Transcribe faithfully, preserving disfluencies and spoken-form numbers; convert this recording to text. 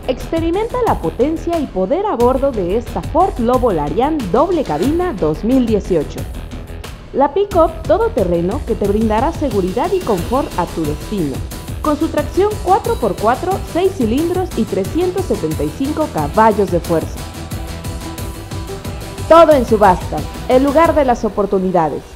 Experimenta la potencia y poder a bordo de esta Ford Lobo Larian doble cabina dos mil dieciocho. La pick-up todoterreno que te brindará seguridad y confort a tu destino, con su tracción cuatro por cuatro, seis cilindros y trescientos setenta y cinco caballos de fuerza. Todo en Subasta, el lugar de las oportunidades.